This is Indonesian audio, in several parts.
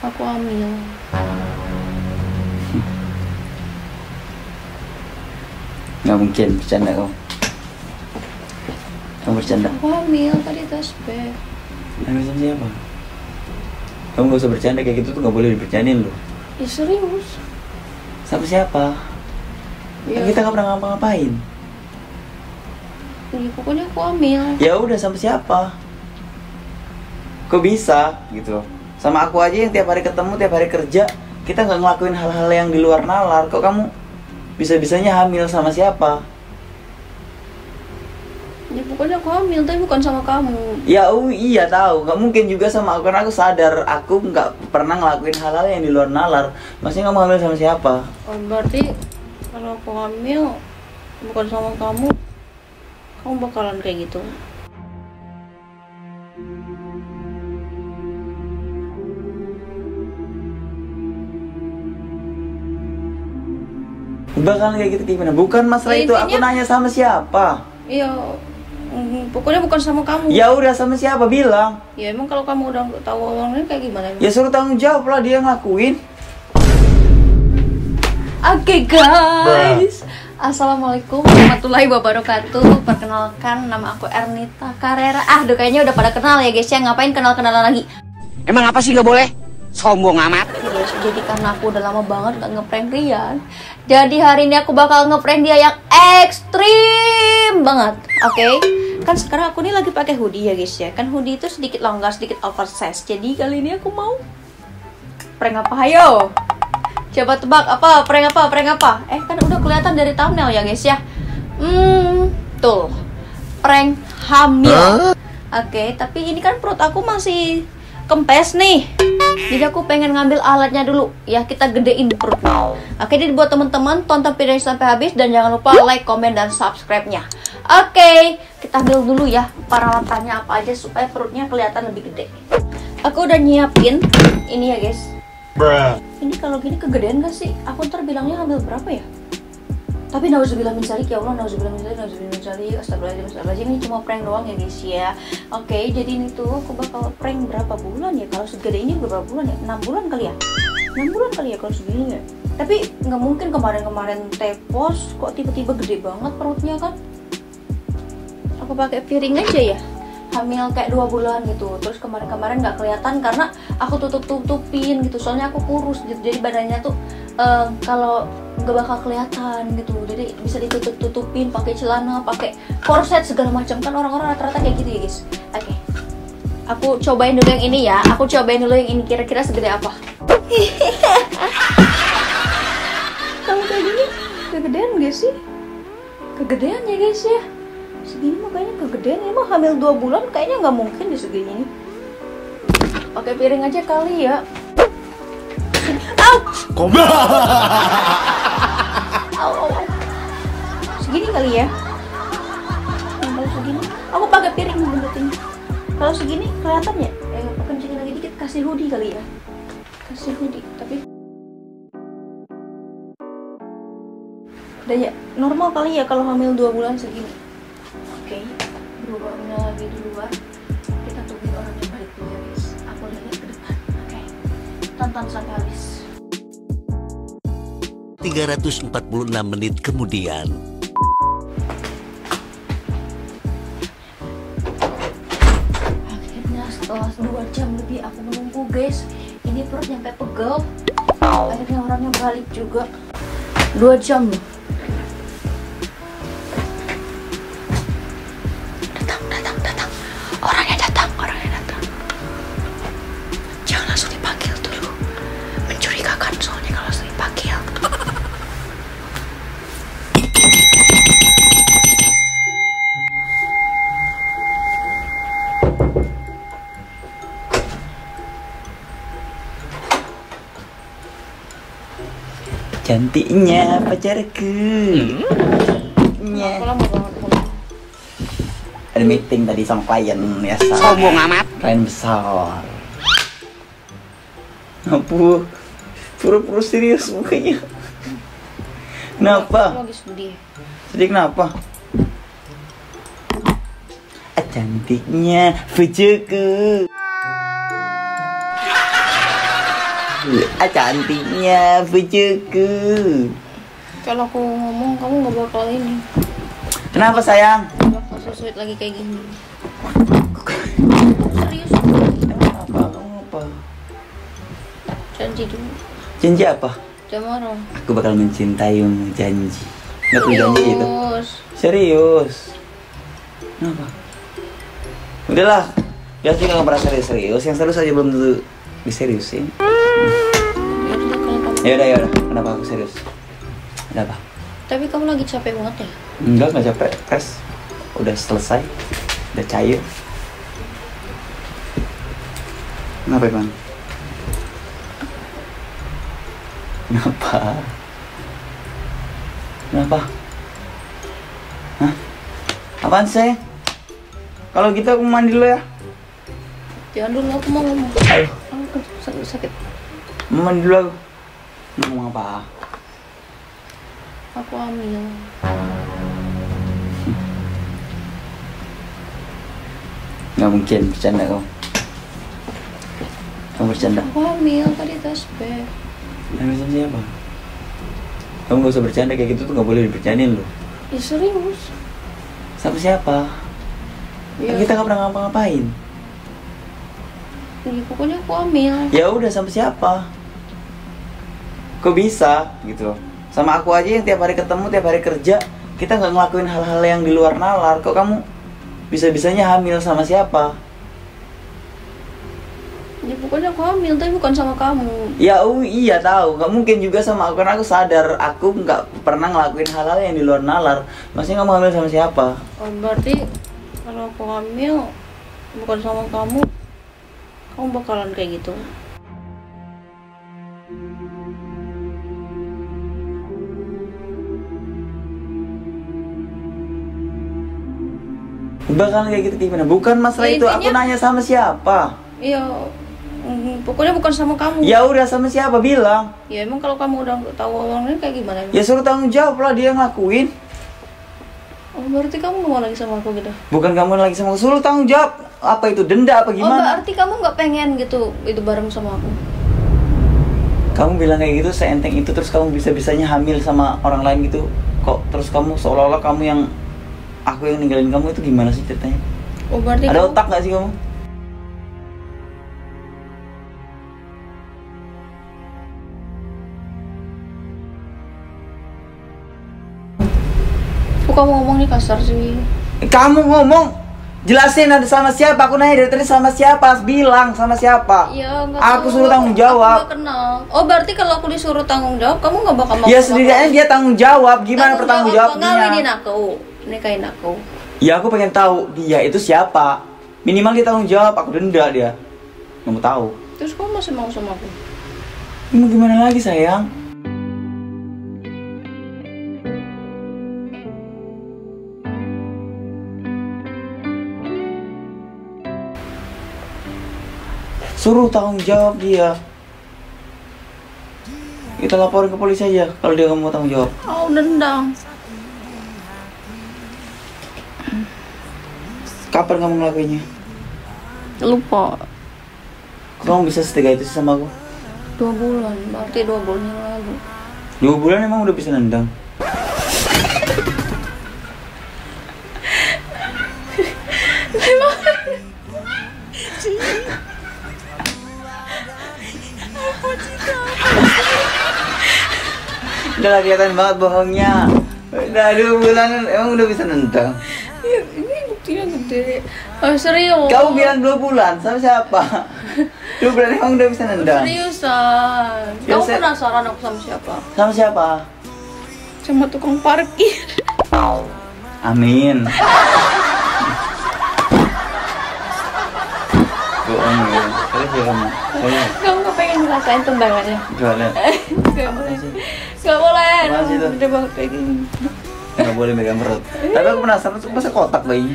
Aku hamil. Nggak mungkin, bercanda kamu. Kamu bercanda. Aku hamil tadi tes B. Hamil sama siapa? Kamu gak usah bercanda kayak gitu tuh, nggak boleh dibercandain loh. Ya serius. Sama siapa? Ya. Kan kita nggak pernah ngapa-ngapain. Ya, pokoknya aku hamil. Ya udah, sama siapa? Kok bisa gitu? Sama aku aja yang tiap hari ketemu, tiap hari kerja, kita nggak ngelakuin hal-hal yang di luar nalar. Kok kamu bisa-bisanya hamil sama siapa? Ya pokoknya aku hamil, tapi bukan sama kamu. Ya iya tahu, nggak mungkin juga sama aku karena aku sadar aku nggak pernah ngelakuin hal-hal yang di luar nalar. Maksudnya kamu hamil sama siapa? Oh, berarti kalau aku hamil bukan sama kamu, kamu bakalan kayak gitu. Bakalan kayak gitu gimana? Bukan masalah Ya, itu, aku nanya sama siapa? Iya, pokoknya bukan sama kamu. Ya udah, sama siapa bilang? Ya emang kalau kamu udah tahu orangnya kayak gimana? Emang? Ya suruh tanggung jawab lah, dia ngelakuin. Oke guys, Assalamualaikum warahmatullahi wabarakatuh. Perkenalkan, nama aku Ernita Carrera. Aduh, kayaknya udah pada kenal ya guys ya. Ngapain kenal-kenalan lagi? Emang apa sih nggak boleh? Sombong amat. Guys, jadi karena aku udah lama banget gak ngeprank Rian, jadi hari ini aku bakal ngeprank dia yang ekstrim banget. Oke? Kan sekarang aku nih lagi pakai hoodie ya guys ya. Kan hoodie itu sedikit longgar, sedikit oversize. Jadi kali ini aku mau prank apa? Ayo. Coba tebak apa? Prank apa? Prank apa? Kan udah kelihatan dari thumbnail ya guys ya. Tuh. Prank hamil. Oke, tapi ini kan perut aku masih kempes nih. Jadi aku pengen ngambil alatnya dulu. Ya, kita gedein perutnya. Oke, jadi buat teman-teman tonton videonya sampai habis dan jangan lupa like, komen, dan subscribe-nya. Oke, kita ambil dulu ya peralatannya apa aja supaya perutnya kelihatan lebih gede. Aku udah nyiapin ini ya guys. Ini kalau gini kegedean gak sih? Aku ntar bilangnya hamil berapa ya? Tapi nauzubillah min dzalik, ya Allah, nauzubillah min dzalik, nauzubillah min dzalik, astagfirullahaladzim, astagfirullahaladzim. Ini cuma prank doang ya guys ya. Oke, jadi ini tuh aku bakal prank berapa bulan ya? Kalau segede ini berapa bulan ya? 6 bulan kali ya? 6 bulan kali ya kalau segini ya? Tapi nggak mungkin kemarin-kemarin tepos kok tiba-tiba gede banget perutnya kan? Aku pakai piring aja ya. Hamil kayak 2 bulan gitu. Terus kemarin-kemarin nggak kelihatan karena aku tutupin gitu. Soalnya aku kurus gitu. Jadi badannya tuh kalau nggak bakal kelihatan gitu. Jadi bisa ditutupin pakai celana, pakai korset segala macam. Kan orang-orang rata-rata kayak gitu ya guys. Oke. Aku cobain dulu yang ini ya. Aku cobain dulu yang ini, kira-kira segede apa. Kalau kayak gini kegedean gak sih? Kegedean ya guys ya. Segini mah kayaknya kegedean. Emang hamil 2 bulan kayaknya nggak mungkin di segini. Pakai piring aja kali ya. Au! Au. Segini kali ya. Kalau segini, aku pakai piring bentukin. Kalau segini kelihatan ya? Aku kencengin lagi dikit, kasih hoodie kali ya. Kasih hoodie, tapi udah ya, normal kali ya kalau hamil 2 bulan segini. Oke, berubahnya lagi di luar. Kita tunggu orangnya balik dulu ya guys. Aku lihat ke depan. Oke, tonton sampai habis. 346 menit kemudian. Akhirnya setelah 2 jam lebih aku menunggu guys. Ini perut nyampe pegel. Akhirnya orangnya balik juga. 2 jam loh. Datang. Orangnya datang. Jangan langsung dipanggil dulu. Mencurigakan soalnya kalau langsung dipanggil. Cantiknya pacarku. Aku lama banget pulang. Ada meeting tadi sama klien ya. Sombong amat. Klien besar. Apa? Pura-pura serius mukanya. Kenapa? Aku lagi sedih. Sedih kenapa? Cantiknya pacarku. Cantiknya bujuku. Kalau aku ngomong kamu nggak bakal ini. Kenapa sayang? Nggak bakal sesuai lagi kayak gini. Serius? Apa? Janji dulu. Janji apa? Jangan marah. Aku bakal mencintaimu, janji. Nggak perlu janji itu. Serius. Kenapa? Udahlah. Biasa juga nggak pernah serius. Yang serius aja belum tentu diseriusin. Ya udah. Kenapa aku serius? Ada apa? Tapi kamu lagi capek banget ya? Enggak capek. Fresh. Udah selesai. Udah cair. Kenapa emang? Kenapa? Hah? Apaan sih? Kalau gitu aku mandi dulu ya. Jangan dulu, aku mau ngomong. Ayo. Aku sakit. Mandi dulu aku. Ngomong apa? Aku hamil. Nggak mungkin bercanda kamu. Kamu bercanda. Aku hamil tadi tes B. Hamil sama siapa? Kamu gak usah bercanda kayak gitu tuh nggak boleh dibercandain loh. Ya serius. Sama siapa? Ya, Kita nggak pernah ngapa-ngapain. ya pokoknya aku hamil. Ya udah sama siapa? Kok bisa gitu loh? Sama aku aja yang tiap hari ketemu, tiap hari kerja, kita nggak ngelakuin hal-hal yang di luar nalar. Kok kamu bisa-bisanya hamil sama siapa? Ya pokoknya aku hamil, tapi bukan sama kamu. Ya iya tahu, nggak mungkin juga sama aku karena aku sadar aku nggak pernah ngelakuin hal-hal yang di luar nalar. Maksudnya kamu hamil sama siapa? Oh, berarti kalau aku hamil bukan sama kamu bakalan kayak gitu. Bakalan kayak gitu gimana? Bukan masalah Ya, itu, aku intinya- nanya sama siapa? Iya, pokoknya bukan sama kamu. Ya udah sama siapa bilang? Ya emang kalau kamu udah tahu orangnya kayak gimana? Emang? Ya suruh tanggung jawab lah dia ngelakuin. Oh, berarti kamu nggak mau lagi sama aku gitu? Bukan kamu lagi sama aku, suruh tanggung jawab. Apa itu denda apa Oh, gimana? berarti kamu nggak pengen gitu itu bareng sama aku? Kamu bilang kayak gitu seenteng itu terus kamu bisa-bisanya hamil sama orang lain gitu. Kok terus kamu seolah-olah kamu yang aku yang ninggalin kamu itu gimana sih ceritanya? Oh, berarti Ada kamu... otak gak sih kamu? Kok kamu ngomong nih kasar sih? Kamu ngomong jelasin ada sama siapa? Aku nanya dari tadi sama siapa? Bilang sama siapa? Iya, nggak Aku tahu. suruh tanggung Aku jawab. nggak kenal. Oh, berarti kalau aku disuruh tanggung jawab, kamu nggak bakal mau? Ya sama setidaknya aku? dia tanggung jawab. Gimana Tanggung pertanggung jawab apa? Ngawinin jawabnya? aku, nikahin aku. Ya aku pengen tahu dia itu siapa. Minimal dia tanggung jawab. Aku denda dia. Nggak mau tahu. Terus kamu masih mau sama aku? Mau gimana lagi sayang? Suruh tanggung jawab dia. Kita laporin ke polisi aja kalau dia nggak mau tanggung jawab. Oh, dendam. Kapan kamu ngelakuinnya? Lupa. Kok kamu bisa setega itu sih sama aku? 2 bulan, berarti 2 bulan yang lalu. 2 bulan emang udah bisa nendang? Udah lah, kelihatan banget bohongnya. Udah 2 bulan emang udah bisa nendang. Ya, ini buktinya gede. Oh, serius. Kamu bilang 2 bulan sama siapa? 2 bulan emang udah bisa nendang. Seriusan. Ya, Kamu saya- penasaran aku sama siapa? Sama siapa? Sama tukang parkir. Amin. Bohong ya. Terus ya kamu. Kamu gak pengen ngerasain tendangannya? Gimana? Gak boleh. Gak boleh. Apaan sih itu? Gede banget kayak gini. Nggak boleh megang perut. Tapi aku penasaran tuh masa kotak bayinya.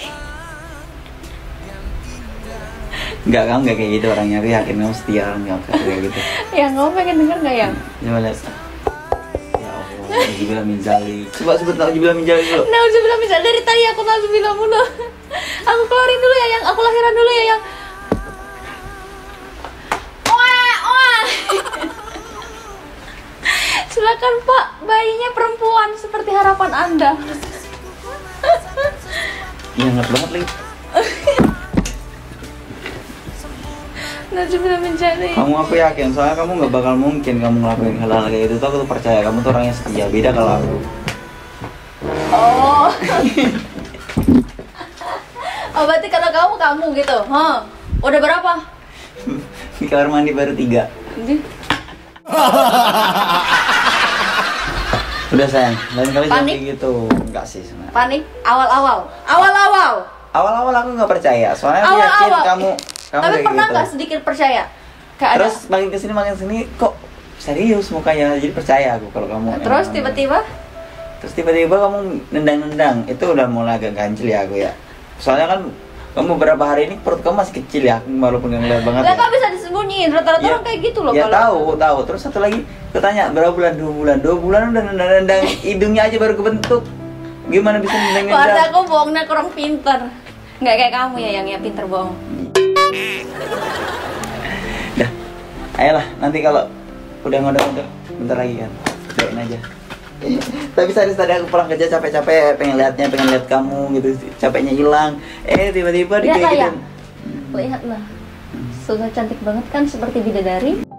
Enggak, kamu nggak kayak gitu orangnya. Aku yakin kamu setia orangnya kayak gitu. Ya, kamu pengen denger gak ya? Coba lihat. Ya Allah, Alhamdulillah min zalik. Coba sebut Alhamdulillah min zalik dulu. Nauzubillah misal dari tadi aku nauzubillah mulu. Aku keluarin dulu ya, yang aku lahiran dulu ya, yang. Wah, wah. kan Pak, bayinya perempuan seperti harapan Anda. Iya, nget banget lagi. Najwa mencari. Kamu aku yakin, soalnya kamu nggak bakal mungkin kamu ngelakuin hal-hal kayak gitu. Tuh aku tuh percaya kamu tuh orangnya setia. Beda kalau aku. Oh. Oh, berarti kalau kamu gitu, Udah berapa? Di kamar mandi baru 3. Udah sayang, lain kali jangan Panik? kayak gitu. Enggak sih sebenarnya. Panik awal-awal. Awal-awal aku nggak percaya, soalnya aku yakin Awal-awal. kamu Tapi kayak pernah gitu. nggak sedikit percaya? Kayak Terus makin kesini kok serius mukanya, jadi percaya aku kalau kamu. Terus emang- tiba-tiba Terus kamu nendang-nendang, itu udah mulai agak ganjil ya aku ya. Soalnya kan kamu beberapa hari ini perut kamu masih kecil ya, walaupun nggak ngeliat banget. nggak Ya. kan bisa disembunyiin. Rata-rata Ya, orang kayak gitu loh ya kalau. tahu. Terus satu lagi, ketanya berapa bulan? 2 bulan udah nendang-nendang, hidungnya aja baru kebentuk. Gimana bisa Berarti nendang-nendang? aku bohongnya kurang pinter. Nggak kayak kamu ya yang pinter bohong. Dah, ayolah nanti kalau udah ngodok-ngodok bentar lagi kan, doain aja. Tapi tadi aku pulang kerja capek-capek, pengen lihat kamu gitu, capeknya hilang. Tiba-tiba Lihatlah kayak ya. gitu. Lihatlah. Sudah cantik banget kan seperti bidadari.